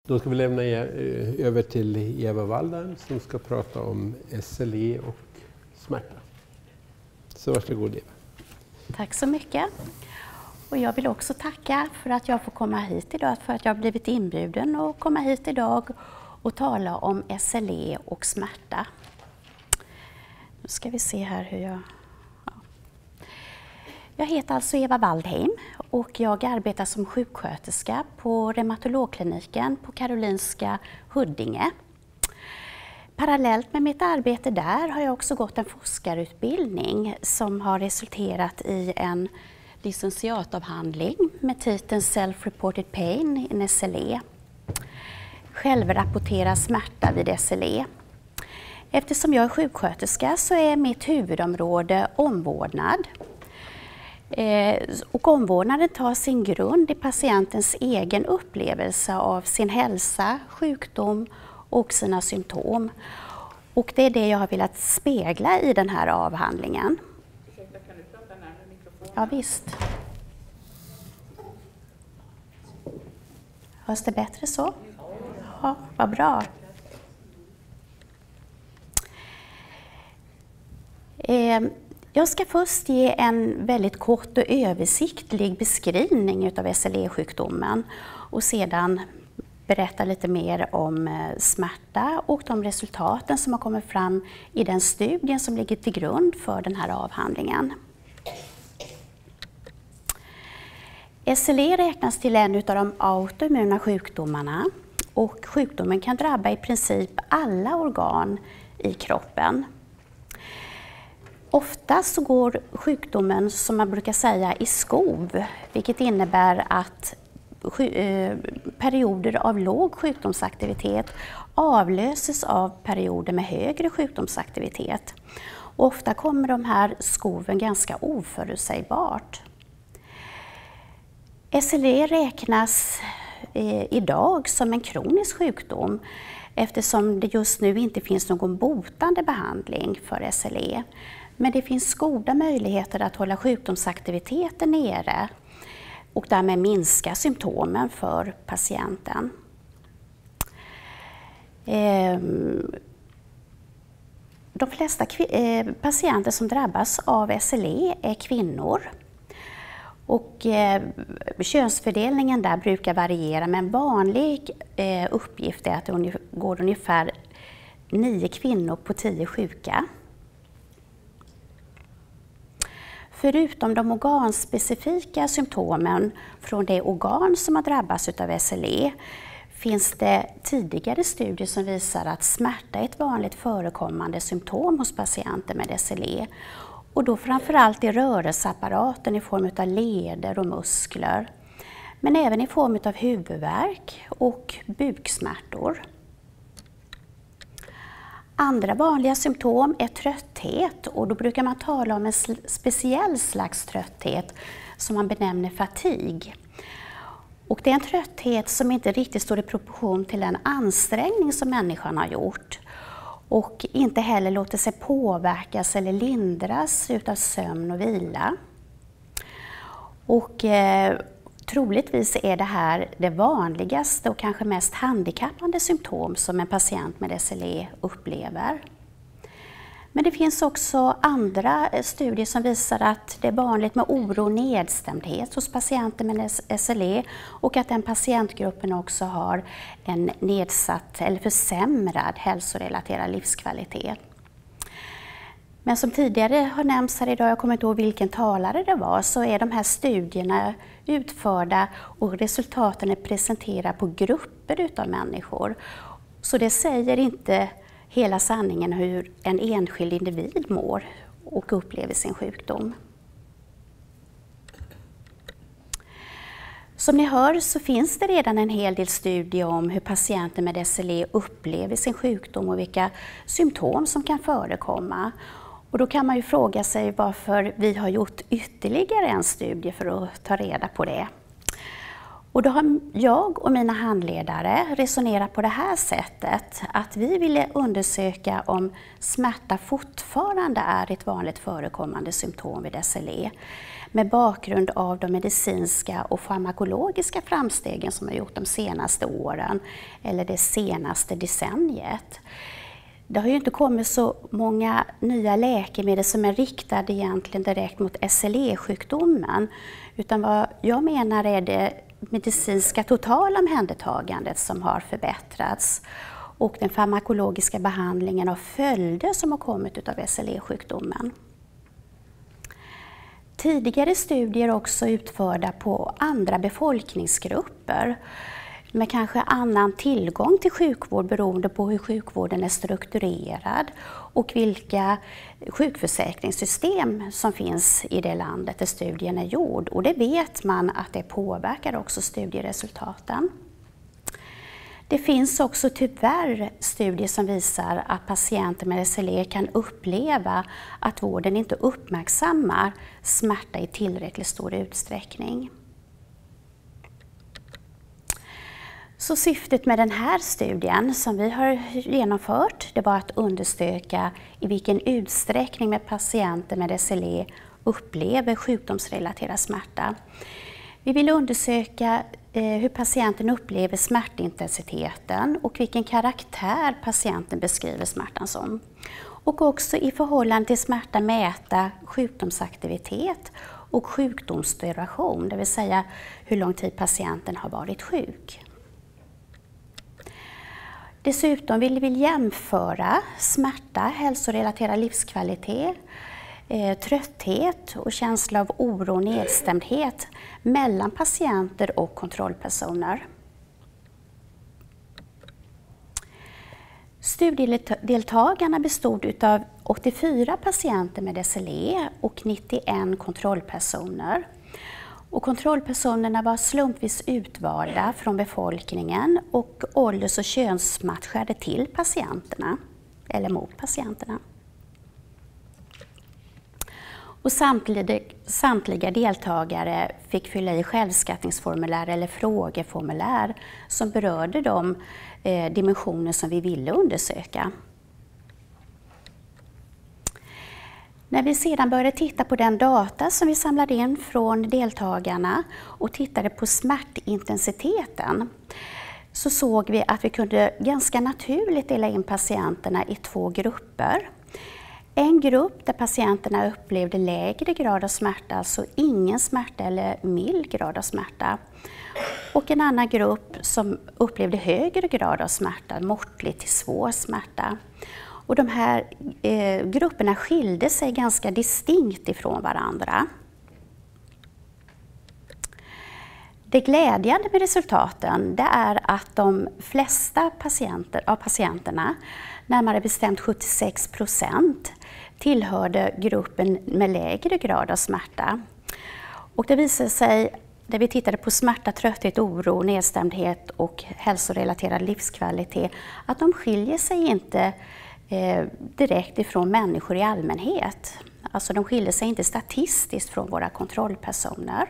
Då ska vi lämna över till Eva Waldheim som ska prata om SLE och smärta. Så varsågod Eva. Tack så mycket. Och jag vill också tacka för att jag får komma hit idag, för att jag har blivit inbjuden och komma hit idag och tala om SLE och smärta. Nu ska vi se här hur jag... Ja. Jag heter alltså Eva Waldheim och jag arbetar som sjuksköterska på reumatologkliniken på Karolinska Huddinge. Parallellt med mitt arbete där har jag också gått en forskarutbildning som har resulterat i en licentiatavhandling med titeln Self-Reported Pain in SLE. Självrapporterad smärta vid SLE. Eftersom jag är sjuksköterska så är mitt huvudområde omvårdnad. Och omvårdnaden tar sin grund i patientens egen upplevelse av sin hälsa, sjukdom och sina symptom. Och det är det jag har velat spegla i den här avhandlingen. Ursäkta, kan du prata närmare mikrofonen? Ja, visst. Hörs det bättre så? Ja, vad bra. Jag ska först ge en väldigt kort och översiktlig beskrivning av SLE-sjukdomen och sedan berätta lite mer om smärta och de resultaten som har kommit fram i den studien som ligger till grund för den här avhandlingen. SLE räknas till en av de autoimmuna sjukdomarna och sjukdomen kan drabba i princip alla organ i kroppen. Ofta så går sjukdomen, som man brukar säga, i skov, vilket innebär att perioder av låg sjukdomsaktivitet avlöses av perioder med högre sjukdomsaktivitet. Och ofta kommer de här skoven ganska oförutsägbart. SLE räknas idag som en kronisk sjukdom eftersom det just nu inte finns någon botande behandling för SLE. Men det finns goda möjligheter att hålla sjukdomsaktiviteten nere och därmed minska symptomen för patienten. De flesta patienter som drabbas av SLE är kvinnor. Och könsfördelningen där brukar variera, men en vanlig uppgift är att det går ungefär 9 kvinnor på 10 sjuka. Förutom de organspecifika symptomen från det organ som har drabbats av SLE finns det tidigare studier som visar att smärta är ett vanligt förekommande symptom hos patienter med SLE. Och då framförallt i rörelseapparaten i form av leder och muskler. Men även i form av huvudvärk och buksmärtor. Andra vanliga symptom är trötthet och då brukar man tala om en speciell slags trötthet som man benämner fatigue. Och det är en trötthet som inte riktigt står i proportion till en ansträngning som människan har gjort. Och inte heller låter sig påverkas eller lindras utav sömn och vila. Och troligtvis är det här det vanligaste och kanske mest handikappande symptom som en patient med SLE upplever. Men det finns också andra studier som visar att det är vanligt med oro och nedstämdhet hos patienter med SLE och att den patientgruppen också har en nedsatt eller försämrad hälsorelaterad livskvalitet. Men som tidigare har nämnts här idag, jag kommer inte ihåg vilken talare det var, så är de här studierna utförda och resultaten är presenterade på grupper utav människor. Så det säger inte hela sanningen hur en enskild individ mår och upplever sin sjukdom. Som ni hör så finns det redan en hel del studier om hur patienter med SLE upplever sin sjukdom och vilka symptom som kan förekomma. Och då kan man ju fråga sig varför vi har gjort ytterligare en studie för att ta reda på det. Och då har jag och mina handledare resonerat på det här sättet, att vi ville undersöka om smärta fortfarande är ett vanligt förekommande symptom vid SLE. med bakgrund av de medicinska och farmakologiska framstegen som har gjort de senaste åren eller det senaste decenniet. Det har ju inte kommit så många nya läkemedel som är riktade egentligen direkt mot SLE-sjukdomen, utan vad jag menar är det medicinska totala omhändertagandet som har förbättrats och den farmakologiska behandlingen av följder som har kommit av SLE-sjukdomen. Tidigare studier också utförda på andra befolkningsgrupper med kanske annan tillgång till sjukvård beroende på hur sjukvården är strukturerad och vilka sjukförsäkringssystem som finns i det landet där studien är gjord. Och det vet man att det påverkar också studieresultaten. Det finns också tyvärr studier som visar att patienter med SLE kan uppleva att vården inte uppmärksammar smärta i tillräckligt stor utsträckning. Så syftet med den här studien som vi har genomfört, det var att undersöka i vilken utsträckning med patienter med SLE upplever sjukdomsrelaterad smärta. Vi vill undersöka hur patienten upplever smärtintensiteten och vilken karaktär patienten beskriver smärtan som. Och också i förhållande till smärta mäta sjukdomsaktivitet och sjukdomsduration, det vill säga hur lång tid patienten har varit sjuk. Dessutom vill vi jämföra smärta, hälsorelaterad livskvalitet, trötthet och känsla av oro och nedstämdhet mellan patienter och kontrollpersoner. Studiedeltagarna bestod av 84 patienter med SLE och 91 kontrollpersoner. Och kontrollpersonerna var slumpvis utvalda från befolkningen och ålders- och könsmatchade till patienterna, eller mot patienterna. Och samtliga deltagare fick fylla i självskattningsformulär eller frågeformulär som berörde de dimensioner som vi ville undersöka. När vi sedan började titta på den data som vi samlade in från deltagarna och tittade på smärtintensiteten så såg vi att vi kunde ganska naturligt dela in patienterna i två grupper. En grupp där patienterna upplevde lägre grad av smärta, alltså ingen smärta eller mild grad av smärta. Och en annan grupp som upplevde högre grad av smärta, måttlig till svår smärta. Och de här grupperna skilde sig ganska distinkt ifrån varandra. Det glädjande med resultaten det är att de flesta av patienterna, närmare bestämt 76%, tillhörde gruppen med lägre grad av smärta. Och det visade sig, när vi tittade på smärta, trötthet, oro, nedstämdhet och hälsorelaterad livskvalitet, att de skiljer sig inte direkt ifrån människor i allmänhet. Alltså de skiljer sig inte statistiskt från våra kontrollpersoner.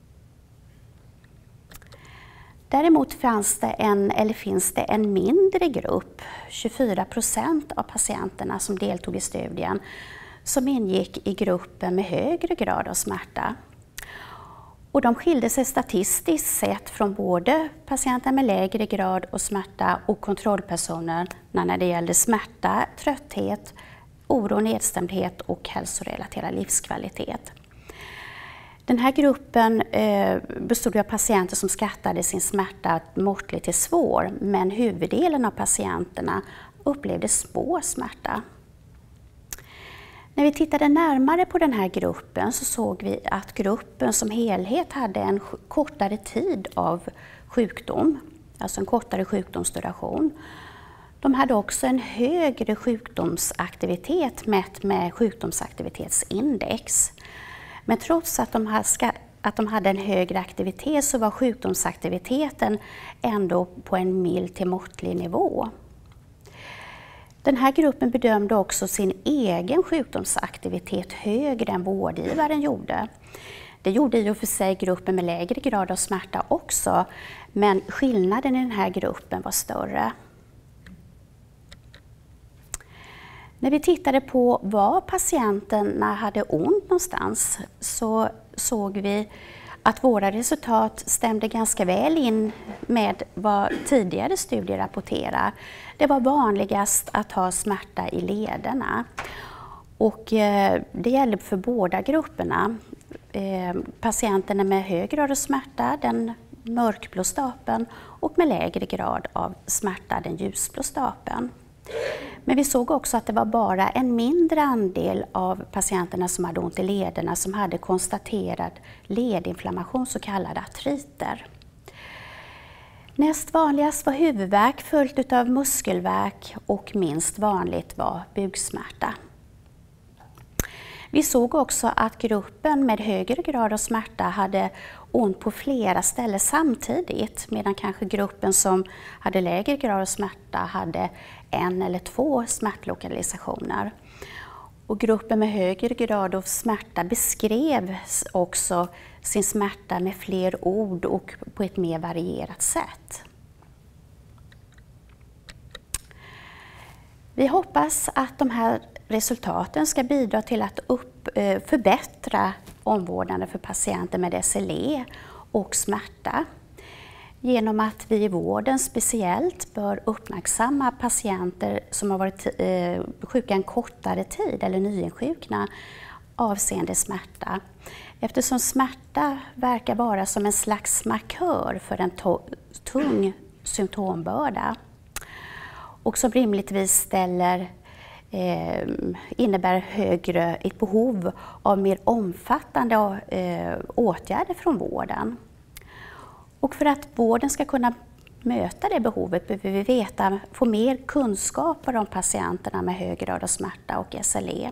Däremot finns det en mindre grupp, 24% av patienterna som deltog i studien, som ingick i gruppen med högre grad av smärta. Och de skilde sig statistiskt sett från både patienter med lägre grad av smärta och kontrollpersoner när det gällde smärta, trötthet, oro, nedstämdhet och hälsorelaterad livskvalitet. Den här gruppen bestod av patienter som skattade sin smärta måttlig till svår, men huvuddelen av patienterna upplevde svår smärta. När vi tittade närmare på den här gruppen så såg vi att gruppen som helhet hade en kortare tid av sjukdom, alltså en kortare sjukdomsduration. De hade också en högre sjukdomsaktivitet mätt med sjukdomsaktivitetsindex. Men trots att de hade en högre aktivitet så var sjukdomsaktiviteten ändå på en mild till måttlig nivå. Den här gruppen bedömde också sin egen sjukdomsaktivitet högre än vårdgivaren gjorde. Det gjorde i och för sig gruppen med lägre grad av smärta också, men skillnaden i den här gruppen var större. När vi tittade på var patienterna hade ont någonstans så såg vi att våra resultat stämde ganska väl in med vad tidigare studier rapporterar. Det var vanligast att ha smärta i lederna. Och det gäller för båda grupperna. Patienterna med hög grad av smärta, den mörkblå stapeln, och med lägre grad av smärta, den ljusblå stapeln. Men vi såg också att det var bara en mindre andel av patienterna som hade ont i lederna som hade konstaterad ledinflammation, så kallade artriter. Näst vanligast var huvudvärk följt av muskelvärk och minst vanligt var buksmärta. Vi såg också att gruppen med högre grad av smärta hade ont på flera ställen samtidigt, medan kanske gruppen som hade lägre grad av smärta hade 1 eller 2 smärtlokalisationer. Och gruppen med högre grad av smärta beskrev också sin smärta med fler ord och på ett mer varierat sätt. Vi hoppas att de här resultaten ska bidra till att förbättra omvårdnaden för patienter med SLE och smärta. Genom att vi i vården speciellt bör uppmärksamma patienter som har varit sjuka en kortare tid eller nyinsjukna avseende smärta. Eftersom smärta verkar vara som en slags markör för en tung symptombörda och som rimligtvis innebär ett behov av mer omfattande åtgärder från vården. Och för att vården ska kunna möta det behovet behöver vi få mer kunskaper om patienterna med hög grad av smärta och SLE.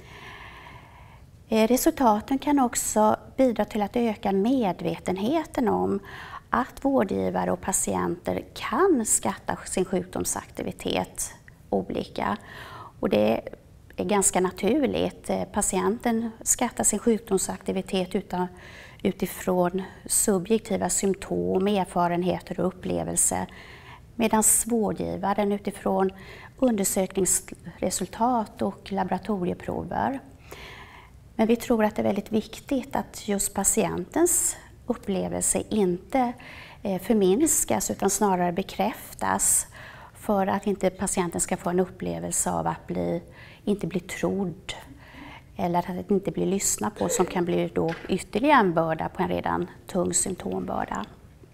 Resultaten kan också bidra till att öka medvetenheten om att vårdgivare och patienter kan skatta sin sjukdomsaktivitet olika. Och det är ganska naturligt. Patienten skattar sin sjukdomsaktivitet utifrån subjektiva symptom, erfarenheter och upplevelser, medan vårdgivaren utifrån undersökningsresultat och laboratorieprover. Men vi tror att det är väldigt viktigt att just patientens upplevelse inte förminskas utan snarare bekräftas, för att inte patienten ska få en upplevelse av att inte bli trodd eller att inte bli lyssnad på, som kan bli då ytterligare en börda på en redan tung symptombörda.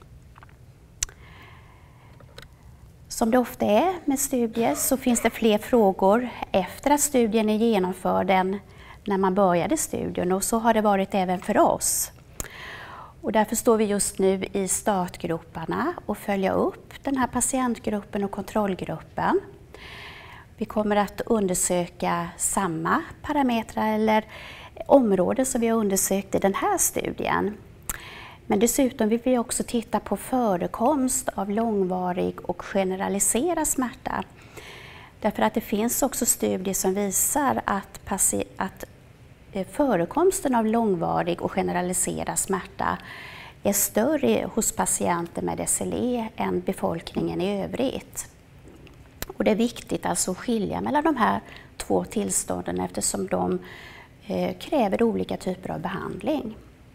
Som det ofta är med studier så finns det fler frågor efter att studien är genomförd än när man började studien, och så har det varit även för oss. Och därför står vi just nu i startgroparna och följer upp den här patientgruppen och kontrollgruppen. Vi kommer att undersöka samma parametrar eller områden som vi har undersökt i den här studien. Men dessutom vill vi också titta på förekomst av långvarig och generaliserad smärta. Därför att det finns också studier som visar att förekomsten av långvarig och generaliserad smärta är större hos patienter med SLE än befolkningen i övrigt. Och det är viktigt alltså att skilja mellan de här två tillstånden eftersom de kräver olika typer av behandling.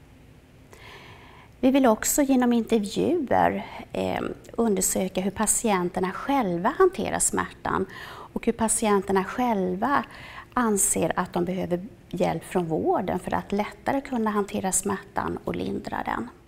Vi vill också genom intervjuer undersöka hur patienterna själva hanterar smärtan och hur patienterna själva anser att de behöver hjälp från vården för att lättare kunna hantera smärtan och lindra den.